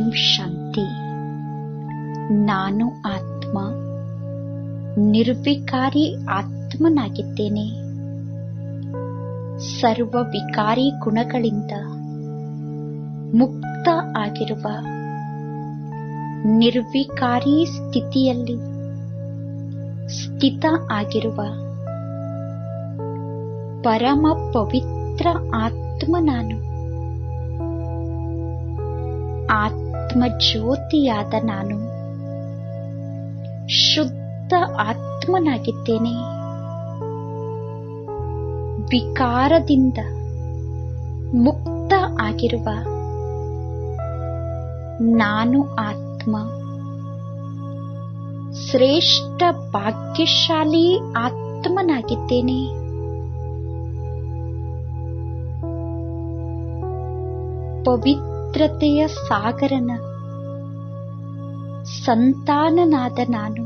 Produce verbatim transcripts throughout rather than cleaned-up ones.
ಶಾಂತಿ. ನಾನು ಆತ್ಮ ನಿರ್ವಿಕಾರಿ ಆತ್ಮನಾಗಿದ್ದೇನೆ. ಸರ್ವ ವಿಕಾರಿ ಗುಣಗಳಿಂದ ಮುಕ್ತ ಆಗಿರುವ ನಿರ್ವಿಕಾರಿ ಸ್ಥಿತಿಯಲ್ಲಿ ಸ್ಥಿತ ಆಗಿರುವ ಪರಮ ಪವಿತ್ರ ಆತ್ಮ ನಾನು. ಆತ್ಮ ಜ್ಯೋತಿಯಾದ ನಾನು ಶುದ್ಧ ಆತ್ಮನಾಗಿದ್ದೇನೆ. ವಿಕಾರದಿಂದ ಮುಕ್ತ ಆಗಿರುವ ನಾನು ಆತ್ಮ ಶ್ರೇಷ್ಠ ಭಾಗ್ಯಶಾಲಿ ಆತ್ಮನಾಗಿದ್ದೇನೆ. ಪವಿತ್ರತೆಯ ಸಾಗರನ ಸಂತಾನನಾದ ನಾನು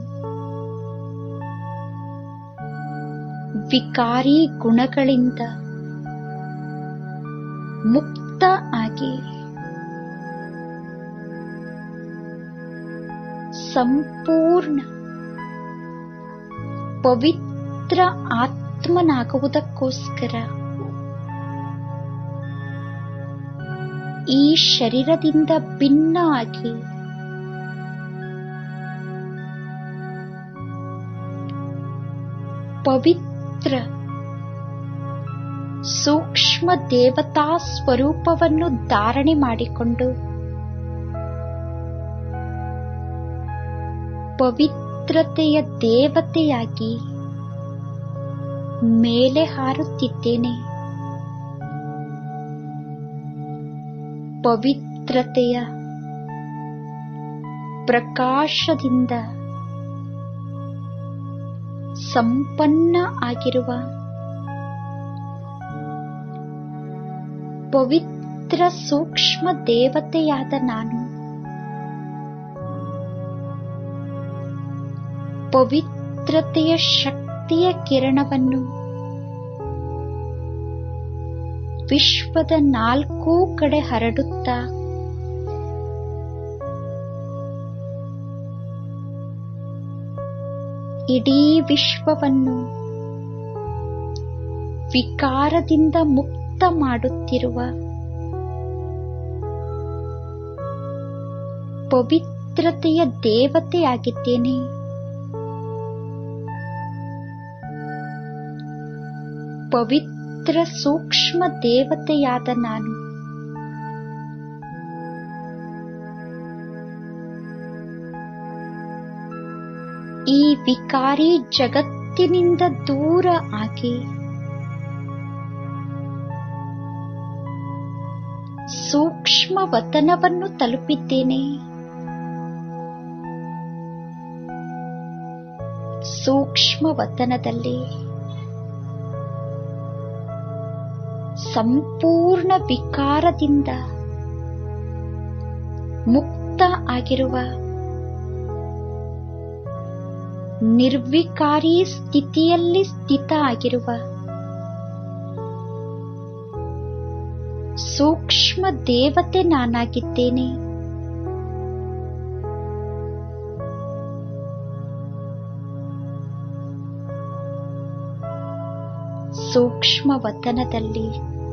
ವಿಕಾರಿ ಗುಣಗಳಿಂದ ಮುಕ್ತ ಆಗಿ ಸಂಪೂರ್ಣ ಪವಿತ್ರ ಆತ್ಮನಾಗುವುದಕ್ಕೋಸ್ಕರ ಈ ಶರೀರದಿಂದ ಭಿನ್ನ ಆಗಿ ಪವಿತ್ರ ಸೂಕ್ಷ್ಮ ದೇವತಾ ಸ್ವರೂಪವನ್ನು ಧಾರಣೆ ಮಾಡಿಕೊಂಡು ಪವಿತ್ರತೆಯ ದೇವತೆಯಾಗಿ ಮೇಲೆ ಹಾರುತ್ತಿದ್ದೇನೆ. ಪವಿತ್ರತೆಯ ಪ್ರಕಾಶದಿಂದ ಸಂಪನ್ನ ಆಗಿರುವ ಪವಿತ್ರ ಸೂಕ್ಷ್ಮ ದೇವತೆಯಾದ ನಾನು ಪವಿತ್ರತೆಯ ಶಕ್ತಿಯ ಕಿರಣವನ್ನು ವಿಶ್ವದ ನಾಲ್ಕೂ ಕಡೆ ಹರಡುತ್ತಾ ಇಡೀ ವಿಶ್ವವನ್ನು ವಿಕಾರದಿಂದ ಮುಕ್ತ ಮಾಡುತ್ತಿರುವ ಪವಿತ್ರತೆಯ ದೇವತೆಯಾಗಿದ್ದೇನೆ. ಪವಿತ್ರ ಸೂಕ್ಷ್ಮ ದೇವತೆಯಾದ ನಾನು ಈ ವಿಕಾರಿ ಜಗತ್ತಿನಿಂದ ದೂರ ಆಗಿ ಸೂಕ್ಷ್ಮ ವತನವನ್ನು ತಲುಪಿದ್ದೇನೆ. ಸೂಕ್ಷ್ಮ ವತನದಲ್ಲಿ ಸಂಪೂರ್ಣ ವಿಕಾರದಿಂದ ಮುಕ್ತ ಆಗಿರುವ ನಿರ್ವಿಕಾರಿ ಸ್ಥಿತಿಯಲ್ಲಿ ಸ್ಥಿತ ಆಗಿರುವ ಸೂಕ್ಷ್ಮ ದೇವತೆ ನಾನಾಗಿದ್ದೇನೆ. ಸೂಕ್ಷ್ಮ ವತನದಲ್ಲಿ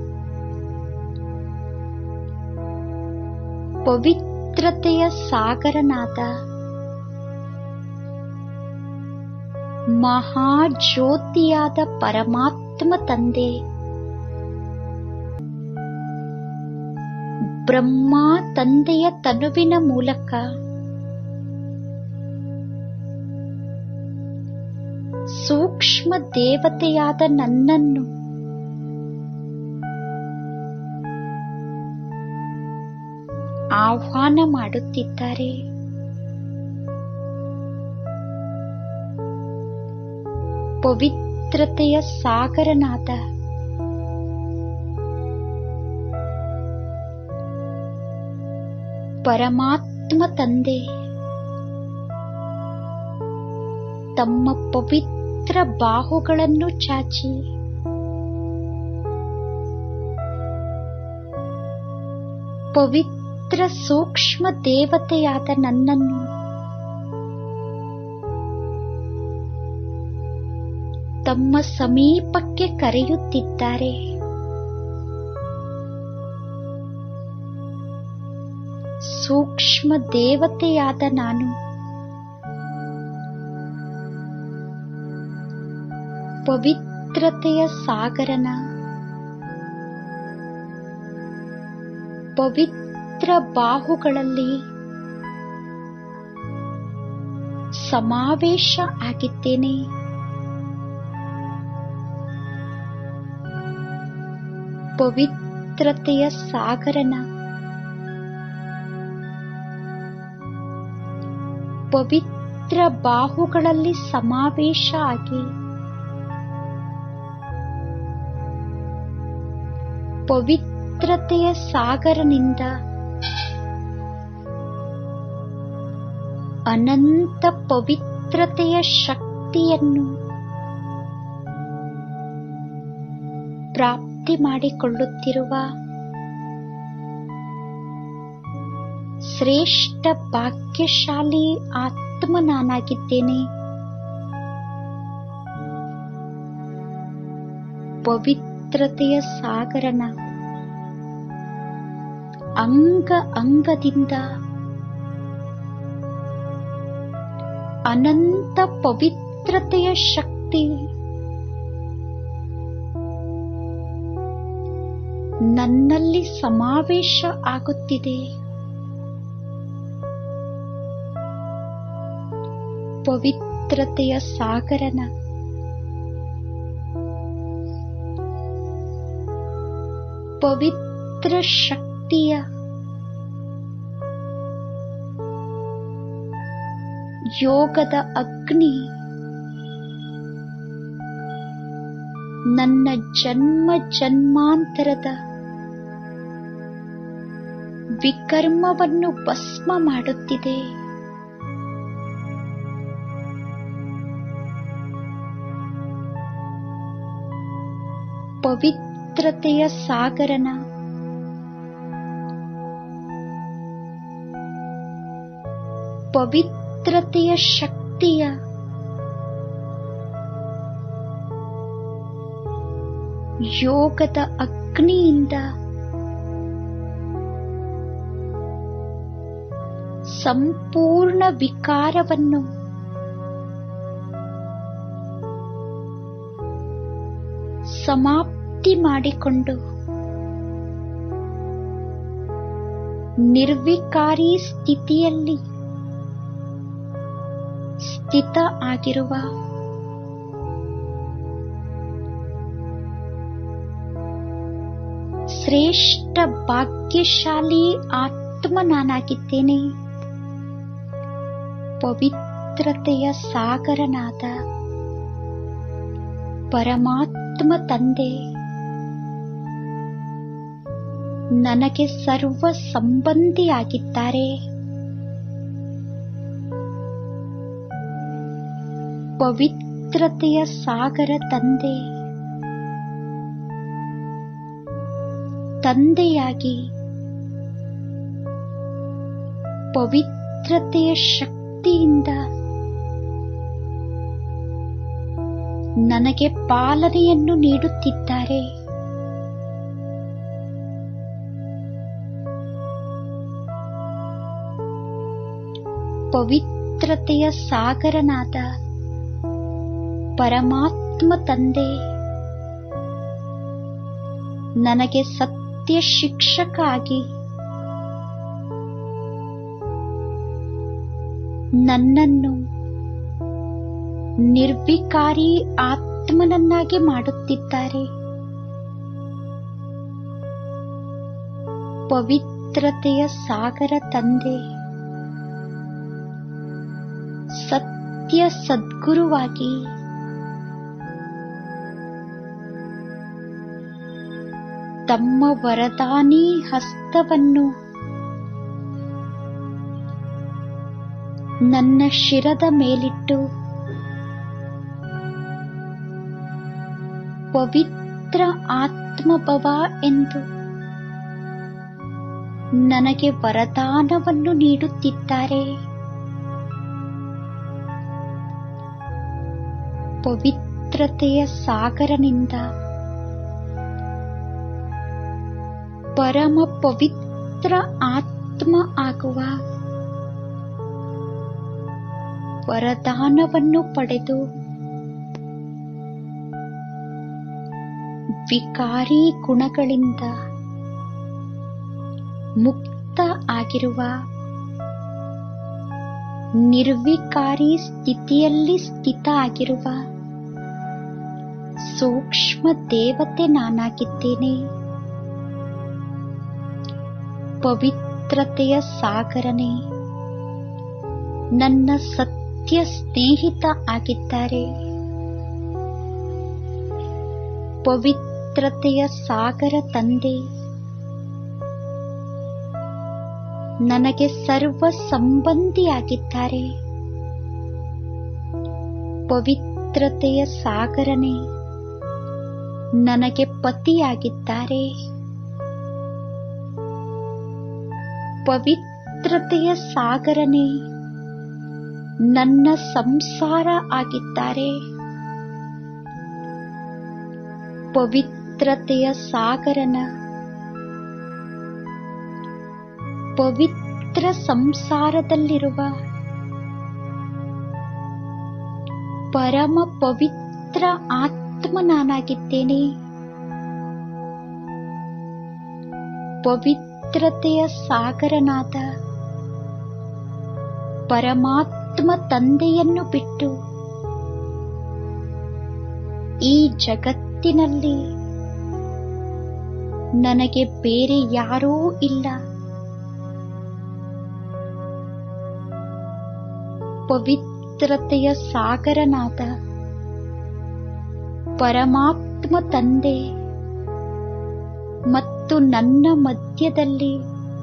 ಪವಿತ್ರತೆಯ ಸಾಗರನಾದ ಮಹಾಜ್ಯೋತಿಯಾದ ಪರಮಾತ್ಮ ತಂದೆ ಬ್ರಹ್ಮ ತಂದೆಯ ತನುವಿನ ಮೂಲಕ ಸೂಕ್ಷ್ಮ ದೇವತೆಯಾದ ನನ್ನನ್ನು ಆಹ್ವಾನ ಮಾಡುತ್ತಿದ್ದಾರೆ. ಪವಿತ್ರತೆಯ ಸಾಗರನಾದ ಪರಮಾತ್ಮ ತಂದೆ ತಮ್ಮ ಪವಿತ್ರ ಬಾಹುಗಳನ್ನು ಚಾಚಿ ಪವಿತ್ರ ಪವಿತ್ರ ಸೂಕ್ಷ್ಮ ದೇವತೆಯಾದ ನನ್ನನ್ನು ತಮ್ಮ ಸಮೀಪಕ್ಕೆ ಕರೆಯುತ್ತಿದ್ದಾರೆ. ಸೂಕ್ಷ್ಮ ದೇವತೆಯಾದ ನಾನು ಪವಿತ್ರತೆಯ ಸಾಗರನ ಪವಿತ್ರ ಬಾಹುಗಳಲ್ಲಿ ಸಮಾವೇಶ ಆಗಿದ್ದೇನೆ. ಪವಿತ್ರತೆಯ ಸಾಗರನ ಪವಿತ್ರ ಬಾಹುಗಳಲ್ಲಿ ಸಮಾವೇಶ ಆಗಿ ಪವಿತ್ರತೆಯ ಸಾಗರನಿಂದ ಅನಂತ ಪವಿತ್ರತೆಯ ಶಕ್ತಿಯನ್ನು ಪ್ರಾಪ್ತಿ ಮಾಡಿಕೊಳ್ಳುತ್ತಿರುವ ಶ್ರೇಷ್ಠ ಭಾಗ್ಯಶಾಲಿ ಆತ್ಮ ನಾನಾಗಿದ್ದೇನೆ. ಪವಿತ್ರತೆಯ ಸಾಗರನ ಅಂಗ ಅಂಗದಿಂದ ಅನಂತ ಪವಿತ್ರತೆಯ ಶಕ್ತಿ ನನ್ನಲ್ಲಿ ಸಮಾವೇಶ ಆಗುತ್ತಿದೆ. ಪವಿತ್ರತೆಯ ಸಾಗರನ ಪವಿತ್ರ ಶಕ್ತಿಯ ಯೋಗದ ಅಗ್ನಿ ನನ್ನ ಜನ್ಮ ಜನ್ಮಾಂತರದ ವಿಕರ್ಮವನ್ನು ಭಸ್ಮ ಮಾಡುತ್ತಿದೆ. ಪವಿತ್ರತೆಯ ಸಾಗರನ ಪವಿತ್ರತೆಯ ಶಕ್ತಿಯ ಯೋಗದ ಅಗ್ನಿಯಿಂದ ಸಂಪೂರ್ಣ ವಿಕಾರವನ್ನು ಸಮಾಪ್ತಿ ಮಾಡಿಕೊಂಡು ನಿರ್ವಿಕಾರಿ ಸ್ಥಿತಿಯಲ್ಲಿ ಸ್ಥಿತ ಆಗಿರುವ ಶ್ರೇಷ್ಠ ಭಾಗ್ಯಶಾಲಿ ಆತ್ಮ ನಾನಾಗಿದ್ದೇನೆ. ಪವಿತ್ರತೆಯ ಸಾಗರನಾದ ಪರಮಾತ್ಮ ತಂದೆ ನನಗೆ ಸರ್ವ ಸಂಬಂಧಿಯಾಗಿದ್ದಾರೆ. ಪವಿತ್ರತೆಯ ಸಾಗರ ತಂದೆ ತಂದೆಯಾಗಿ ಪವಿತ್ರತೆಯ ಶಕ್ತಿಯಿಂದ ನನಗೆ ಪಾಲನೆಯನ್ನು ನೀಡುತ್ತಿದ್ದಾರೆ. ಪವಿತ್ರತೆಯ ಸಾಗರನಾದ ಪರಮಾತ್ಮ ತಂದೆ ನನಗೆ ಸತ್ಯ ಶಿಕ್ಷಕ ಆಗಿ ನನ್ನನ್ನು ನಿರ್ವಿಕಾರಿ ಆತ್ಮನನ್ನಾಗಿ ಮಾಡುತ್ತಿದ್ದಾರೆ. ಪವಿತ್ರತೆಯ ಸಾಗರ ತಂದೆ ಸತ್ಯ ಸದ್ಗುರುವಾಗಿ ತಮ್ಮ ವರದಾನಿ ಹಸ್ತವನ್ನು ನನ್ನ ಶಿರದ ಮೇಲಿಟ್ಟು ಪವಿತ್ರ ಆತ್ಮಭವ ಎಂದು ನನಗೆ ವರದಾನವನ್ನು ನೀಡುತ್ತಿದ್ದಾರೆ. ಪವಿತ್ರತೆಯ ಸಾಗರನಿಂದ ಪರಮ ಪವಿತ್ರ ಆತ್ಮ ಆಗುವ ವರದಾನವನ್ನು ಪಡೆದು ವಿಕಾರಿ ಗುಣಗಳಿಂದ ಮುಕ್ತ ಆಗಿರುವ ನಿರ್ವಿಕಾರಿ ಸ್ಥಿತಿಯಲ್ಲಿ ಸ್ಥಿತ ಆಗಿರುವ ಸೂಕ್ಷ್ಮ ದೇವತೆ ನಾನಾಗಿದ್ದೇನೆ. ಪವಿತ್ರತೆಯ ಸಾಗರನೇ ನನ್ನ ಸತ್ಯ ಸ್ನೇಹಿತ ಆಗಿದ್ದಾರೆ. ಪವಿತ್ರತೆಯ ಸಾಗರ ತಂದೆ ನನಗೆ ಸರ್ವ ಸಂಬಂಧಿಯಾಗಿದ್ದಾರೆ. ಪವಿತ್ರತೆಯ ಸಾಗರನೇ ನನಗೆ ಪತಿಯಾಗಿದ್ದಾರೆ. ಪವಿತ್ರತೆಯ ಸಾಗರನೇ ನನ್ನ ಸಂಸಾರ ಆಗಿದ್ದಾರೆ. ಪವಿತ್ರತೆಯ ಸಾಗರನ ಪವಿತ್ರ ಸಂಸಾರದಲ್ಲಿರುವ ಪರಮ ಪವಿತ್ರ ಆತ್ಮ ನಾನಾಗಿದ್ದೇನೆ. ಪವಿತ್ರತೆಯ ಸಾಗರನಾದ ಪರಮಾತ್ಮ ತಂದೆಯನ್ನು ಬಿಟ್ಟು ಈ ಜಗತ್ತಿನಲ್ಲಿ ನನಗೆ ಬೇರೆ ಯಾರೂ ಇಲ್ಲ. ಪವಿತ್ರತೆಯ ಸಾಗರನಾದ ಪರಮಾತ್ಮ ತಂದೆ ಮತ್ತು ನನ್ನ ಮಧ್ಯದಲ್ಲಿ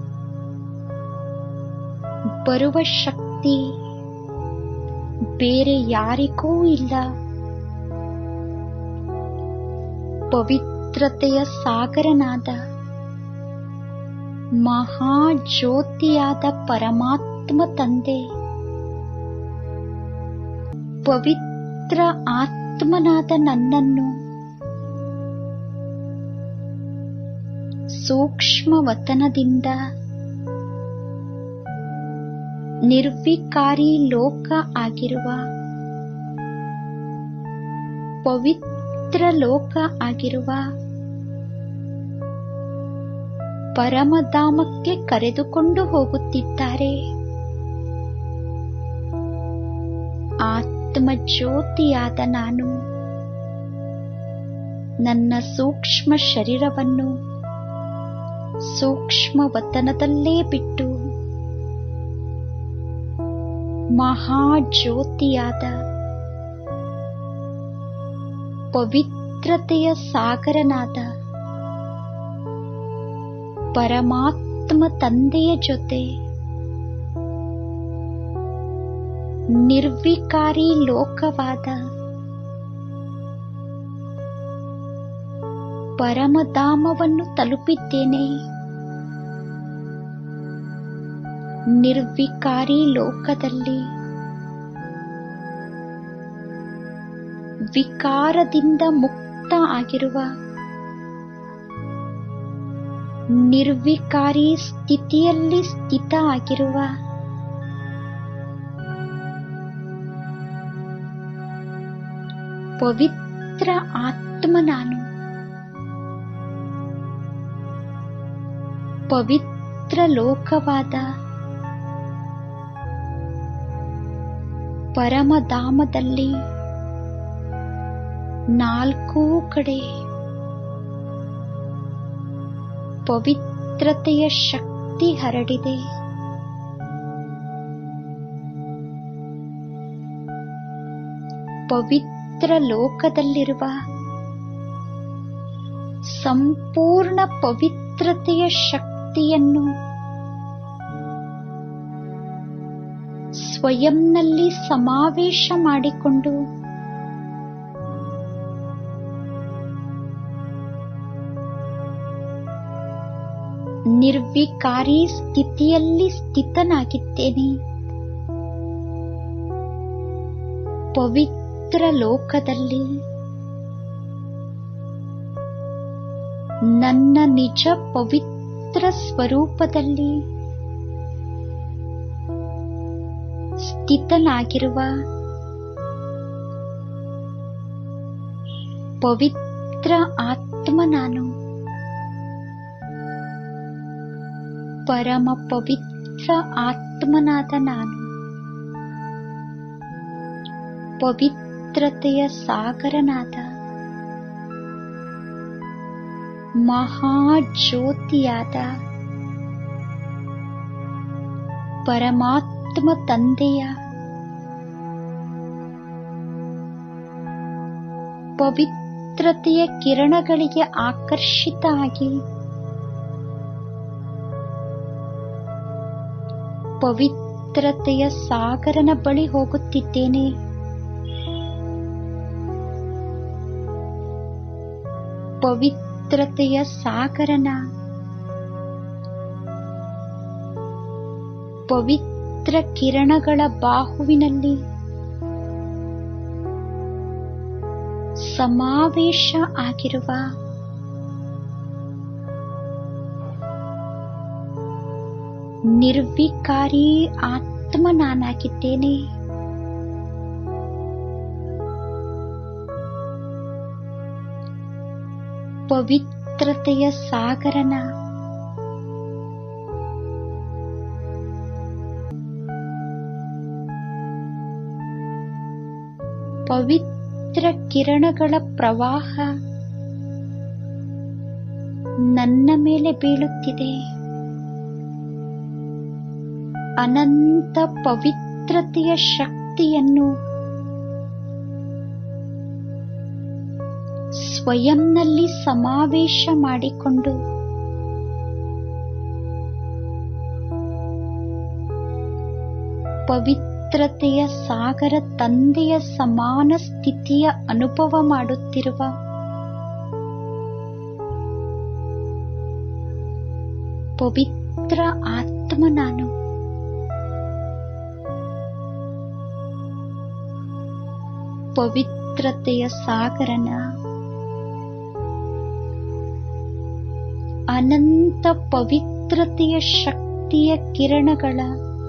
ಬರುವ ಶಕ್ತಿ ಬೇರೆ ಯಾರಿಗೂ ಇಲ್ಲ. ಪವಿತ್ರತೆಯ ಸಾಗರನಾದ ಮಹಾಜ್ಯೋತಿಯಾದ ಪರಮಾತ್ಮ ತಂದೆ ಪವಿತ್ರ ಆತ್ಮನಾದ ನನ್ನನ್ನು ಸೂಕ್ಷ್ಮ ವತನದಿಂದ ನಿರ್ವಿಕಾರಿ ಲೋಕ ಆಗಿರುವ ಪವಿತ್ರ ಲೋಕ ಆಗಿರುವ ಪರಮಧಾಮಕ್ಕೆ ಕರೆದುಕೊಂಡು ಹೋಗುತ್ತಿದ್ದಾರೆ. ಆತ್ಮಜ್ಯೋತಿಯಾದ ನಾನು ನನ್ನ ಸೂಕ್ಷ್ಮ ಶರೀರವನ್ನು ಸೂಕ್ಷ್ಮ ವತನದಲ್ಲೇ ಬಿಟ್ಟು ಮಹಾಜ್ಯೋತಿಯಾದ ಪವಿತ್ರತೆಯ ಸಾಗರನಾದ ಪರಮಾತ್ಮ ತಂದೆಯ ಜೊತೆ ನಿರ್ವಿಕಾರಿ ಲೋಕವಾದ ಪರಮಧಾಮವನ್ನು ತಲುಪಿದ್ದೇನೆ. ನಿರ್ವಿಕಾರಿ ಲೋಕದಲ್ಲಿ ವಿಕಾರದಿಂದ ಮುಕ್ತ ಆಗಿರುವ ನಿರ್ವಿಕಾರಿ ಸ್ಥಿತಿಯಲ್ಲಿ ಸ್ಥಿತ ಆಗಿರುವ ಪವಿತ್ರ ಆತ್ಮ ನಾನು. ಪವಿತ್ರ ಲೋಕವಾದ ಪರಮಧಾಮದಲ್ಲಿ ನಾಲ್ಕೂ ಕಡೆ ಪವಿತ್ರತೆಯ ಶಕ್ತಿ ಹರಡಿದೆ. ಪವಿತ್ರ ಲೋಕದಲ್ಲಿರುವ ಸಂಪೂರ್ಣ ಪವಿತ್ರತೆಯ ಶಕ್ತಿಯನ್ನು ಸ್ವಯಂನಲ್ಲಿ ಸಮಾವೇಶ ಮಾಡಿಕೊಂಡು ನಿರ್ವಿಕಾರಿ ಸ್ಥಿತಿಯಲ್ಲಿ ಸ್ಥಿತನಾಗಿದ್ದೇನೆ. ಪವಿತ್ರ ಲೋಕದಲ್ಲಿ ನನ್ನ ನಿಜ ಪವಿತ್ರ ಸ್ವರೂಪದಲ್ಲಿ ಸ್ಥಿತನಾಗಿರುವ ಪವಿತ್ರ ಆತ್ಮ ನಾನು. ಪರಮ ಪವಿತ್ರ ಆತ್ಮನಾದ ನಾನು ಪವಿತ್ರತೆಯ ಸಾಗರನಾದ ಮಹಾಜ್ಯೋತಿಯಾದ ಪರಮಾತ್ಮ ತಂದೆಯ ಪವಿತ್ರತೆಯ ಕಿರಣಗಳಿಗೆ ಆಕರ್ಷಿತ ಆಗಿ ಪವಿತ್ರತೆಯ ಸಾಗರನ ಬಳಿ ಹೋಗುತ್ತಿದ್ದೇನೆ. ಪವಿತ್ರತೆಯ ಸಾಗರನ ಪವಿತ್ರ ಕಿರಣಗಳ ಬಾಹುವಿನಲ್ಲಿ ಸಮಾವೇಶ ಆಗಿರುವ ನಿರ್ವಿಕಾರಿ ಆತ್ಮ ನಾನಾಗಿದ್ದೇನೆ. ಪವಿತ್ರತೆಯ ಸಾಗರನ ಪವಿತ್ರ ಕಿರಣಗಳ ಪ್ರವಾಹ ನನ್ನ ಮೇಲೆ ಬೀಳುತ್ತಿದೆ. ಅನಂತ ಪವಿತ್ರತೆಯ ಶಕ್ತಿಯನ್ನು ಸ್ವಯಂನಲ್ಲಿ ಸಮಾವೇಶ ಮಾಡಿಕೊಂಡು ಪವಿತ್ರತೆಯ ಸಾಗರ ತಂದೆಯ ಸಮಾನ ಸ್ಥಿತಿಯ ಅನುಭವ ಮಾಡುತ್ತಿರುವ ಪವಿತ್ರ ಆತ್ಮ ನಾನು. ಪವಿತ್ರತೆಯ ಸಾಗರನ ಅನಂತ ಪವಿತ್ರತೆಯ ಶಕ್ತಿಯ ಕಿರಣಗಳ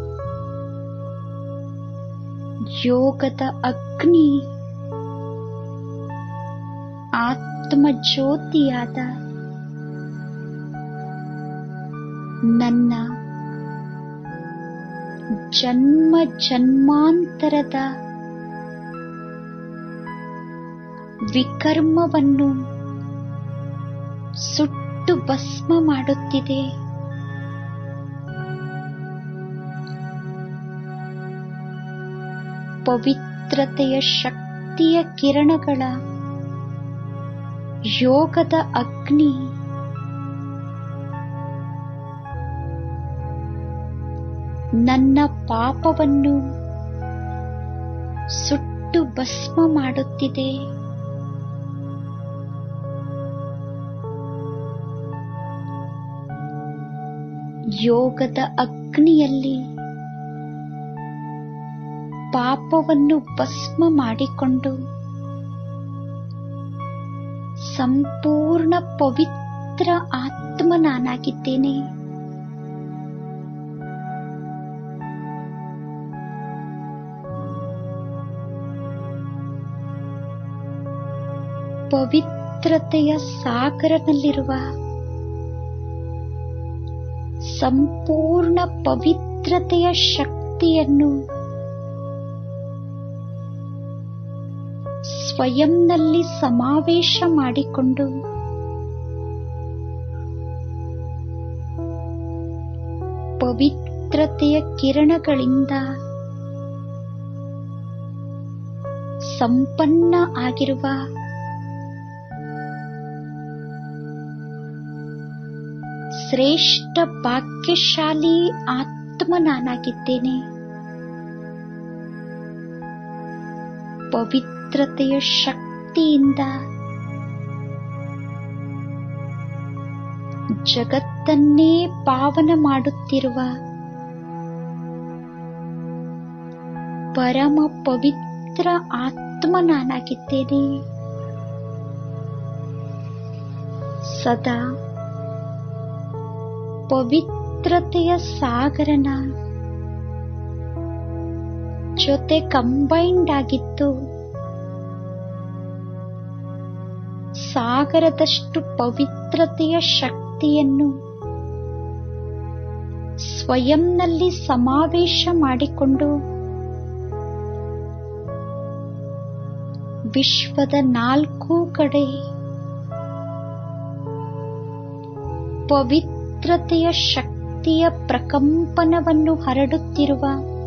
ಯೋಗದ ಅಗ್ನಿ ಆತ್ಮ ಜ್ಯೋತಿಯಾದ ನನ್ನ ಜನ್ಮ ಜನ್ಮಾಂತರದ ವಿಕರ್ಮವನ್ನು ಸುಟ್ಟು ಭಸ್ಮ ಮಾಡುತ್ತಿದೆ. ಪವಿತ್ರತೆಯ ಶಕ್ತಿಯ ಕಿರಣಗಳ ಯೋಗದ ಅಗ್ನಿ ನನ್ನ ಪಾಪವನ್ನು ಸುಟ್ಟು ಭಸ್ಮ ಮಾಡುತ್ತಿದೆ. ಯೋಗದ ಅಗ್ನಿಯಲ್ಲಿ ಪಾಪವನ್ನು ಭಸ್ಮ ಮಾಡಿಕೊಂಡು ಸಂಪೂರ್ಣ ಪವಿತ್ರ ಆತ್ಮ ನಾನಾಗಿದ್ದೇನೆ. ಪವಿತ್ರತೆಯ ಸಾಗರದಲ್ಲಿರುವ ಸಂಪೂರ್ಣ ಪವಿತ್ರತೆಯ ಶಕ್ತಿಯನ್ನು ಸ್ವಯಂನಲ್ಲಿ ಸಮಾವೇಶ ಮಾಡಿಕೊಂಡು ಪವಿತ್ರತೆಯ ಕಿರಣಗಳಿಂದ ಸಂಪನ್ನ ಆಗಿರುವ ಶ್ರೇಷ್ಠ ಭಾಗ್ಯಶಾಲಿ ಆತ್ಮ ನಾನಾಗಿದ್ದೇನೆ. ಪವಿತ್ರತೆಯ ಶಕ್ತಿಯಿಂದ ಜಗತ್ತಿನ ಜಗತ್ತನ್ನೇ ಪಾವನ ಮಾಡುತ್ತಿರುವ ಪರಮ ಪವಿತ್ರ ಆತ್ಮ ನಾನಾಗಿದ್ದೇನೆ. ಸದಾ ಪವಿತ್ರತೆಯ ಸಾಗರನ ಜೊತೆ ಕಂಬೈಂಡ್ ಆಗಿದ್ದು ಸಾಗರದಷ್ಟು ಪವಿತ್ರತೆಯ ಶಕ್ತಿಯನ್ನು ಸ್ವಯಂನಲ್ಲಿ ಸಮಾವೇಶ ಮಾಡಿಕೊಂಡು ವಿಶ್ವದ ನಾಲ್ಕು ಕಡೆ ಪವಿತ್ರತೆಯ ಶಕ್ತಿಯ ಪ್ರಕಂಪನವನ್ನು ಹರಡುತ್ತಿರುವ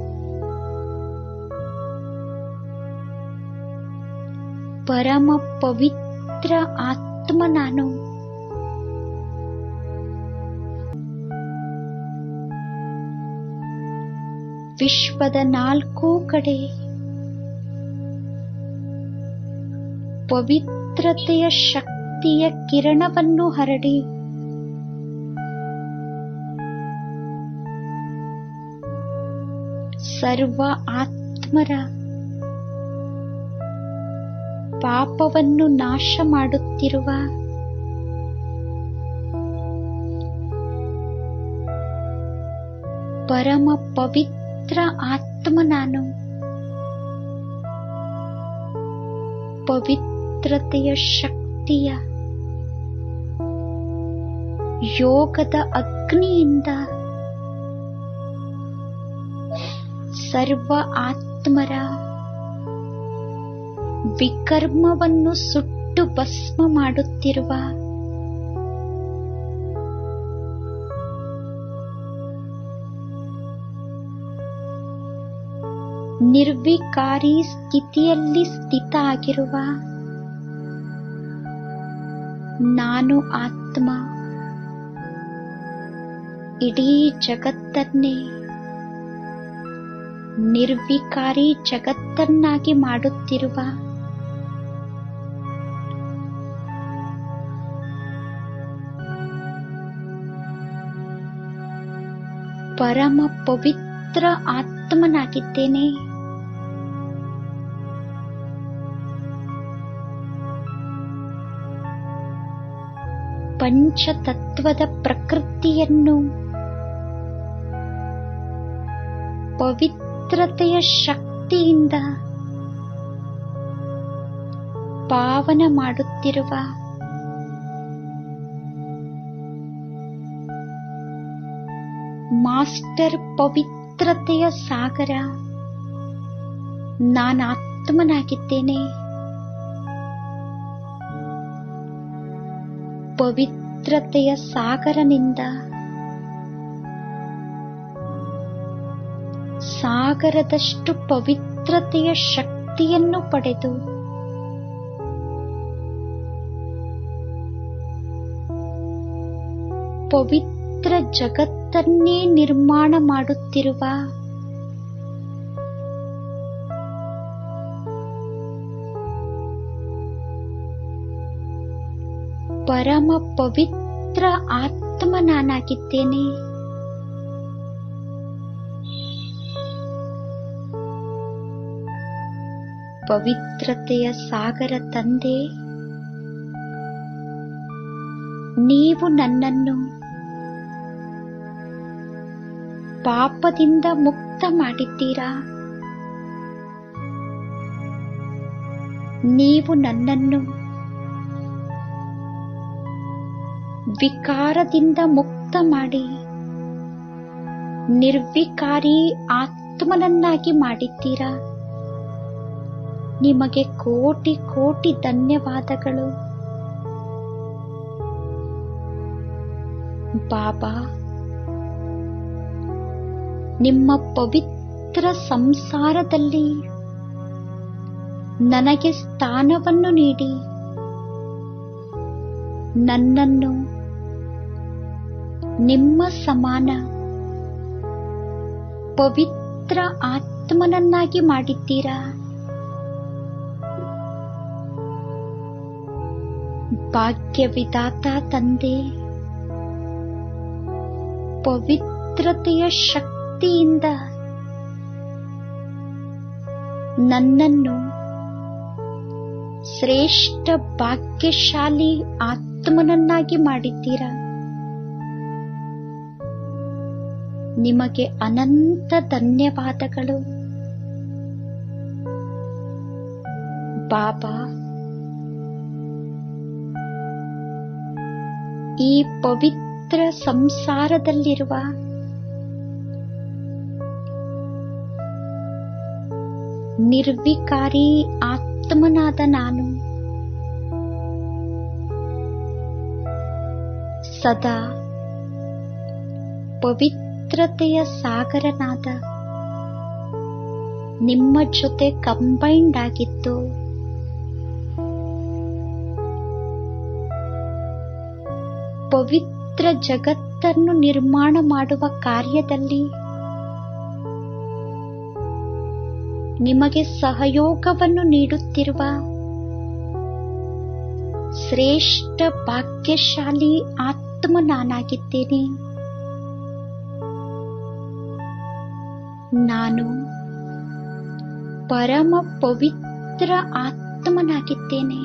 ಪರಮ ಪವಿತ್ರ ಆತ್ಮ ನಾನು. ವಿಶ್ವದ ನಾಲ್ಕು ಕಡೆ ಪವಿತ್ರತೆಯ ಶಕ್ತಿಯ ಕಿರಣವನ್ನು ಹರಡಿ ಸರ್ವ ಆತ್ಮರ ಪಾಪವನ್ನು ನಾಶ ಮಾಡುತ್ತಿರುವ ಪರಮ ಪವಿತ್ರ ಆತ್ಮ ನಾನು. ಪವಿತ್ರತೆಯ ಶಕ್ತಿಯ ಯೋಗದ ಅಗ್ನಿಯಿಂದ ಸರ್ವ ಆತ್ಮರ ವಿಕರ್ಮವನ್ನು ಸುಟ್ಟು ಭಸ್ಮ ಮಾಡುತ್ತಿರುವ ನಿರ್ವಿಕಾರಿ ಸ್ಥಿತಿಯಲ್ಲಿ ಸ್ಥಿತ ಆಗಿರುವ ನಾನು ಆತ್ಮ ಇಡೀ ಜಗತ್ತನ್ನೇ ನಿರ್ವಿಕಾರಿ ಜಗತ್ತನ್ನಾಗಿ ಮಾಡುತ್ತಿರುವ ಪರಮ ಪವಿತ್ರ ಆತ್ಮನಾಗಿದ್ದೇನೆ. ಪಂಚತತ್ವದ ಪ್ರಕೃತಿಯನ್ನು ಪವಿತ್ರತೆಯ ಶಕ್ತಿಯಿಂದ ಪಾವನ ಮಾಡುತ್ತಿರುವ ಮಾಸ್ಟರ್ ಪವಿತ್ರತೆಯ ಸಾಗರ ನಾನಾತ್ಮನಾಗಿದ್ದೇನೆ. ಪವಿತ್ರತೆಯ ಸಾಗರನಿಂದ ಸಾಗರದಷ್ಟು ಪವಿತ್ರತೆಯ ಶಕ್ತಿಯನ್ನು ಪಡೆದು ಪವಿತ್ರ ಜಗತ್ತನ್ನೇ ನಿರ್ಮಾಣ ಮಾಡುತ್ತಿರುವ ಪರಮ ಪವಿತ್ರ ಆತ್ಮ ನಾನಾಗಿದ್ದೇನೆ. ಪವಿತ್ರತೆಯ ಸಾಗರ ತಂದೆ, ನೀವು ನನ್ನನ್ನು ಪಾಪದಿಂದ ಮುಕ್ತ ಮಾಡಿದ್ದೀರಾ. ನೀವು ನನ್ನನ್ನು ವಿಕಾರದಿಂದ ಮುಕ್ತ ಮಾಡಿ ನಿರ್ವಿಕಾರಿ ಆತ್ಮನನ್ನಾಗಿ ಮಾಡಿದ್ದೀರಾ. ನಿಮಗೆ ಕೋಟಿ ಕೋಟಿ ಧನ್ಯವಾದಗಳು ಬಾಬಾ. ನಿಮ್ಮ ಪವಿತ್ರ ಸಂಸಾರದಲ್ಲಿ ನನಗೆ ಸ್ಥಾನವನ್ನು ನೀಡಿ ನನ್ನನ್ನು ನಿಮ್ಮ ಸಮಾನ ಪವಿತ್ರ ಆತ್ಮನನ್ನಾಗಿ ಮಾಡಿದ್ದೀರಾ. ಭಾಗ್ಯವಿದಾತ ತಂದೆ, ಪವಿತ್ರತೆಯ ಶಕ್ತಿಯಿಂದ ನನ್ನನ್ನು ಶ್ರೇಷ್ಠ ಭಾಗ್ಯಶಾಲಿ ಆತ್ಮನನ್ನಾಗಿ ಮಾಡಿದ್ದೀರಾ. ನಿಮಗೆ ಅನಂತ ಧನ್ಯವಾದಗಳು ಬಾಬಾ. ಈ ಪವಿತ್ರ ಸಂಸಾರದಲ್ಲಿರುವ ನಿರ್ವಿಕಾರಿ ಆತ್ಮನಾದ ನಾನು ಸದಾ ಪವಿತ್ರತೆಯ ಸಾಗರನಾದ ನಿಮ್ಮ ಜೊತೆ ಕಂಬೈಂಡ್ ಆಗಿದ್ದು ಪವಿತ್ರ ಜಗತ್ತನ್ನು ನಿರ್ಮಾಣ ಮಾಡುವ ಕಾರ್ಯದಲ್ಲಿ ನಿಮಗೆ ಸಹಯೋಗವನ್ನು ನೀಡುತ್ತಿರುವ ಶ್ರೇಷ್ಠ ಭಾಗ್ಯಶಾಲಿ ಆತ್ಮ ನಾನಾಗಿದ್ದೇನೆ. ನಾನು ಪರಮ ಪವಿತ್ರ ಆತ್ಮನಾಗಿದ್ದೇನೆ.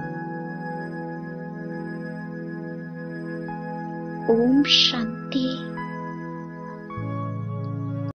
ಓಂ ಶಾಂತಿ.